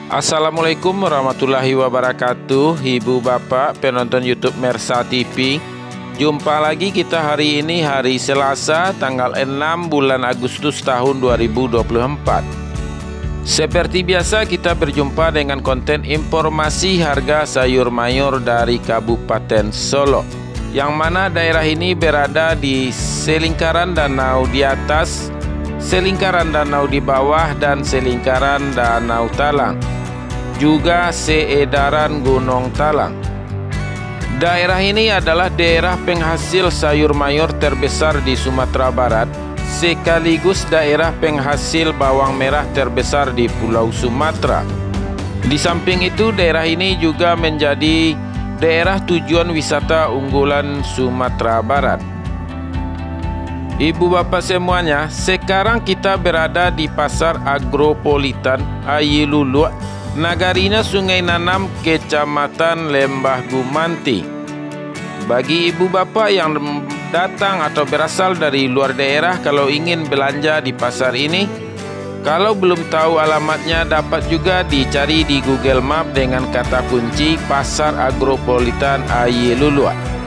Assalamualaikum warahmatullahi wabarakatuh, Ibu Bapak penonton YouTube Mersa TV. Jumpa lagi kita hari ini, hari Selasa, tanggal 6 bulan Agustus tahun 2024. Seperti biasa kita berjumpa dengan konten informasi harga sayur mayur dari Kabupaten Solo, yang mana daerah ini berada di selingkaran danau di atas, selingkaran danau di bawah, dan selingkaran danau Talang, juga seedaran Gunung Talang. Daerah ini adalah daerah penghasil sayur mayur terbesar di Sumatera Barat, sekaligus daerah penghasil bawang merah terbesar di Pulau Sumatera. Di samping itu, daerah ini juga menjadi daerah tujuan wisata unggulan Sumatera Barat. Ibu bapak semuanya, sekarang kita berada di Pasar Agropolitan Ayilulu, Nagarinya Sungai Nanam, Kecamatan Lembah Gumanti. Bagi ibu bapak yang datang atau berasal dari luar daerah, kalau ingin belanja di pasar ini, kalau belum tahu alamatnya, dapat juga dicari di Google Map dengan kata kunci Pasar Agropolitan Ayilulu.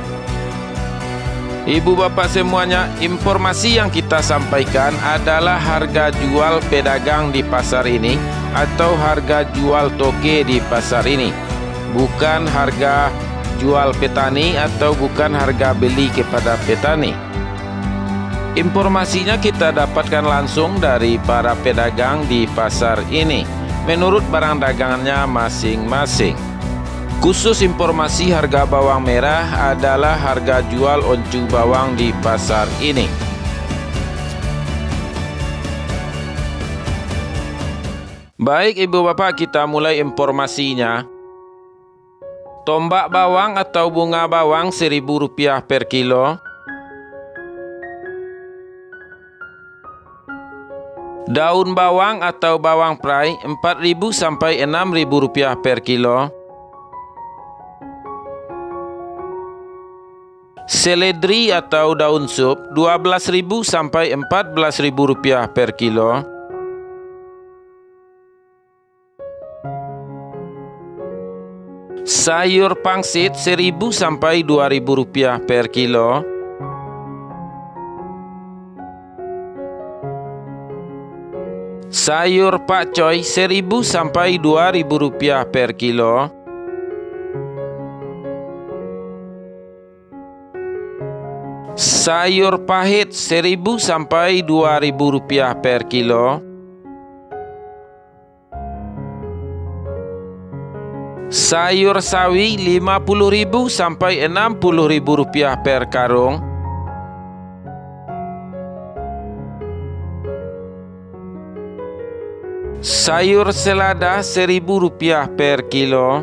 Ibu bapak semuanya, informasi yang kita sampaikan adalah harga jual pedagang di pasar ini atau harga jual toke di pasar ini, bukan harga jual petani atau bukan harga beli kepada petani. Informasinya kita dapatkan langsung dari para pedagang di pasar ini menurut barang dagangannya masing-masing. Khusus informasi harga bawang merah adalah harga jual oncu bawang di pasar ini. Baik ibu bapak, kita mulai informasinya. Tombak bawang atau bunga bawang Rp1.000 per kilo. Daun bawang atau bawang prai Rp4.000 sampai Rp6.000 per kilo. Seledri atau daun sup Rp12.000 sampai Rp14.000 per kilo. Sayur pangsit Rp1.000 sampai Rp2.000 per kilo. Sayur pakcoy Rp1.000 sampai Rp2.000 per kilo. Sayur pahit Rp1.000 sampai Rp2.000 per kilo. Sayur sawi Rp50.000 sampai Rp60.000 per karung. Sayur selada Rp1.000 per kilo.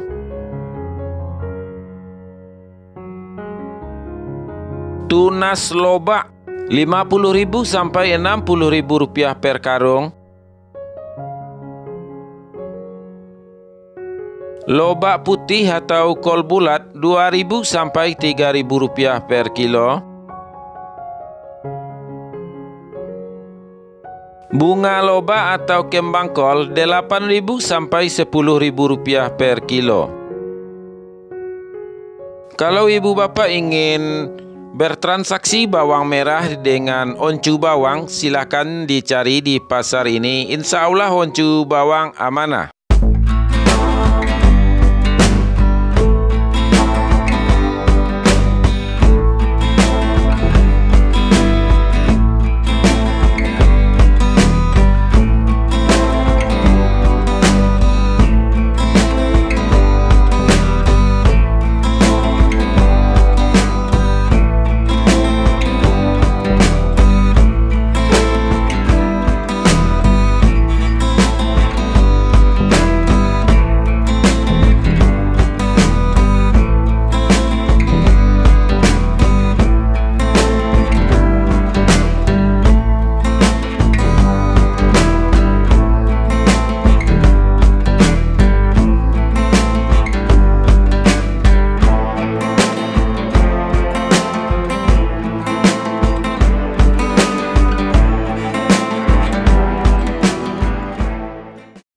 Tunas lobak Rp50.000 sampai Rp60.000 per karung. Lobak putih atau kol bulat Rp2.000 sampai Rp3.000 per kilo. Bunga lobak atau kembang kol Rp8.000 sampai Rp10.000 per kilo. Kalau ibu bapak ingin bertransaksi bawang merah dengan oncu bawang, silakan dicari di pasar ini. Insya Allah oncu bawang amanah.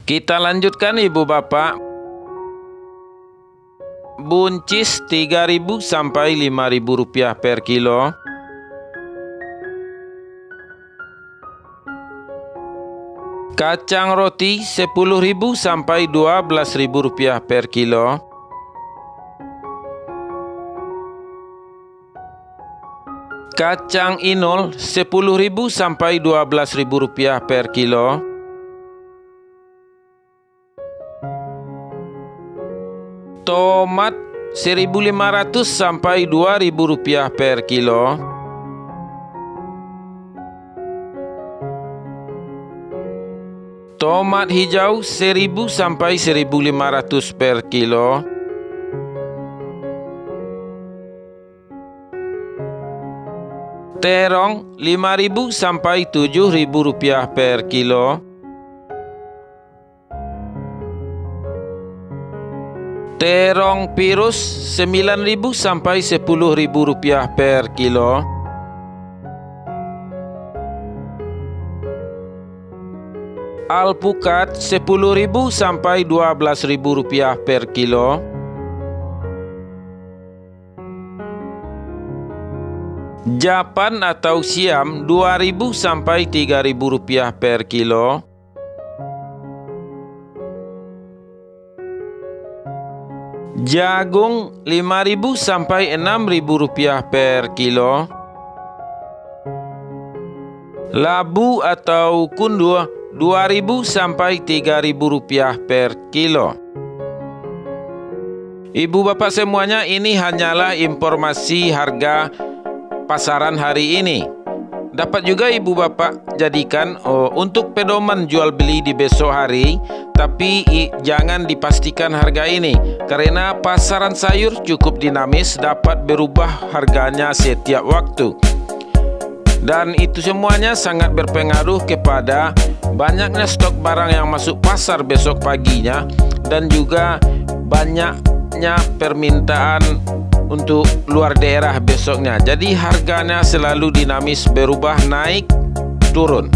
Kita lanjutkan Ibu Bapak. Buncis 3.000 sampai 5.000 rupiah per kilo. Kacang roti 10.000 sampai 12.000 rupiah per kilo. Kacang inul 10.000 sampai 12.000 rupiah per kilo. Tomat 1.500 sampai 2.000 rupiah per kilo. Tomat hijau 1.000 sampai 1.500 per kilo. Terong 5.000 sampai 7.000 rupiah per kilo. Terong pirus 9.000 sampai 10.000 rupiah per kilo. Alpukat 10.000 sampai 12.000 rupiah per kilo. Japan atau siam 2.000 sampai 3.000 rupiah per kilo. Jagung 5.000 sampai 6.000 rupiah per kilo. Labu atau kundur 2.000 sampai 3.000 rupiah per kilo. Ibu bapak semuanya, ini hanyalah informasi harga pasaran hari ini. Dapat juga ibu bapak jadikan untuk pedoman jual beli di besok hari, tapi jangan dipastikan harga ini karena pasaran sayur cukup dinamis, dapat berubah harganya setiap waktu. Dan itu semuanya sangat berpengaruh kepada banyaknya stok barang yang masuk pasar besok paginya dan juga banyaknya permintaan untuk luar daerah besoknya. Jadi harganya selalu dinamis, berubah, naik, turun.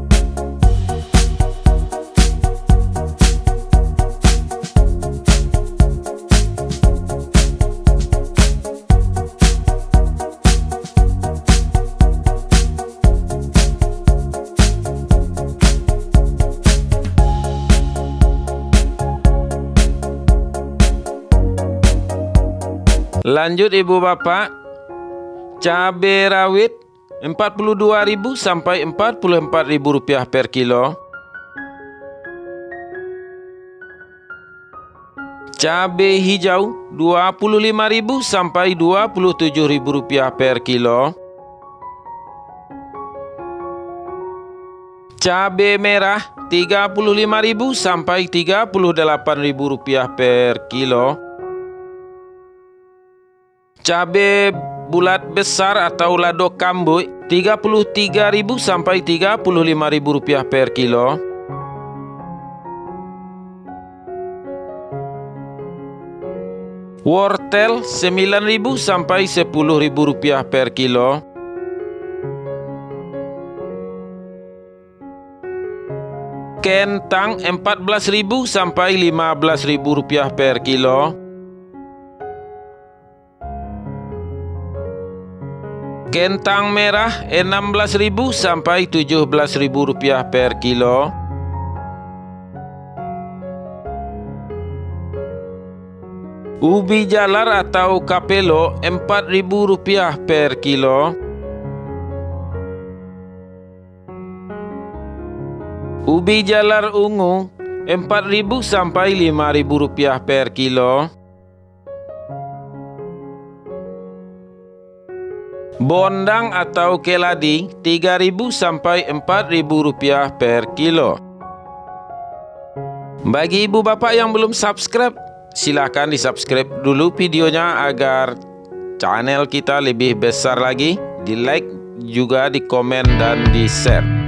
Lanjut ibu bapak, cabai rawit 42.000 sampai 44.000 rupiah per kilo. Cabai hijau 25.000 sampai 27.000 rupiah per kilo. Cabai merah 35.000 sampai 38.000 rupiah per kilo. Cabai bulat besar atau lado kamboy 33.000 sampai 35.000 rupiah per kilo. Wortel 9.000 sampai 10.000 rupiah per kilo. Kentang 14.000 sampai 15.000 rupiah per kilo. Kentang merah 16.000 sampai 17.000 rupiah per kilo. Ubi jalar atau kapelo 4.000 rupiah per kilo. Ubi jalar ungu 4.000 sampai 5.000 rupiah per kilo. Bondang atau keladi 3.000 sampai 4.000 rupiah per kilo. Bagi ibu bapak yang belum subscribe, silakan di subscribe dulu videonya agar channel kita lebih besar lagi. Di like juga, di komen dan di share.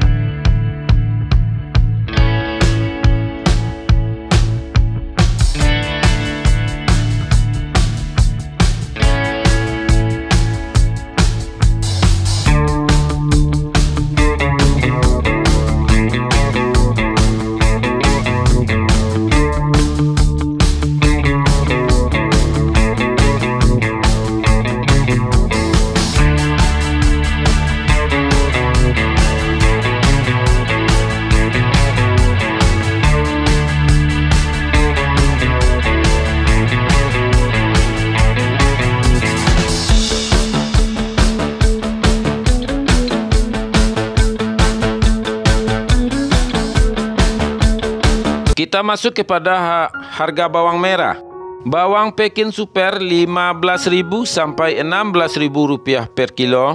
Kita masuk kepada harga bawang merah. Bawang Pekin Super 15.000 sampai 16.000 rupiah per kilo.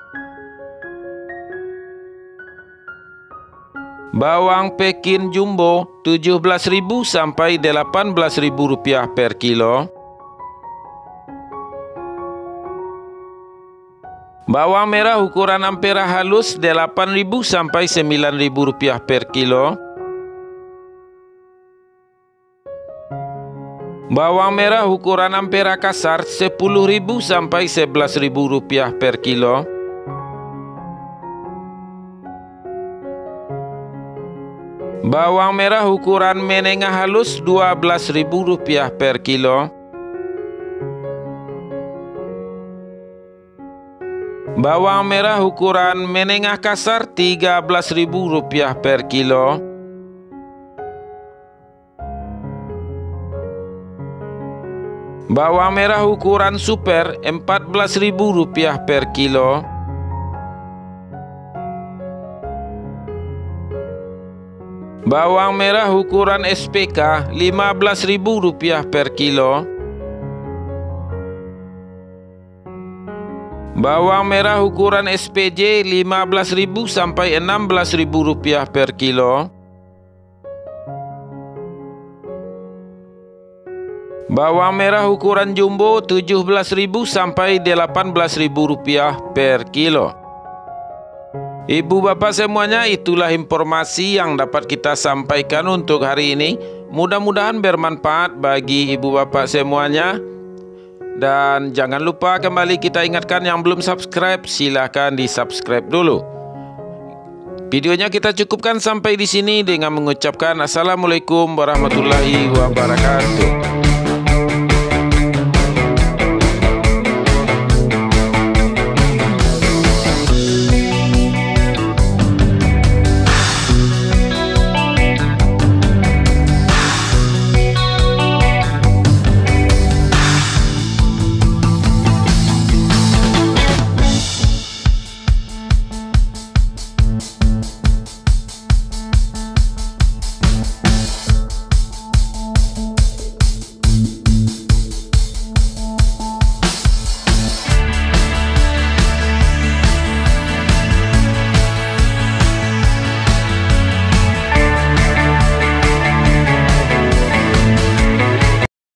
Bawang Pekin Jumbo 17.000 sampai 18.000 rupiah per kilo. Bawang merah ukuran ampera halus 8.000 sampai 9.000 rupiah per kilo. Bawang merah ukuran ampera kasar 10.000 sampai 11.000 rupiah per kilo. Bawang merah ukuran menengah halus 12.000 rupiah per kilo. Bawang merah ukuran menengah kasar 13.000 rupiah per kilo. Bawang merah ukuran super 14.000 rupiah per kilo. Bawang merah ukuran SPK 15.000 rupiah per kilo. Bawang merah ukuran SPJ 15.000 sampai 16.000 rupiah per kilo. Bawang merah ukuran jumbo 17.000 sampai 18.000 rupiah per kilo. Ibu bapak semuanya, itulah informasi yang dapat kita sampaikan untuk hari ini. Mudah-mudahan bermanfaat bagi ibu bapak semuanya. Dan jangan lupa, kembali kita ingatkan yang belum subscribe, silahkan di subscribe dulu. Videonya kita cukupkan sampai di sini dengan mengucapkan Assalamualaikum warahmatullahi wabarakatuh.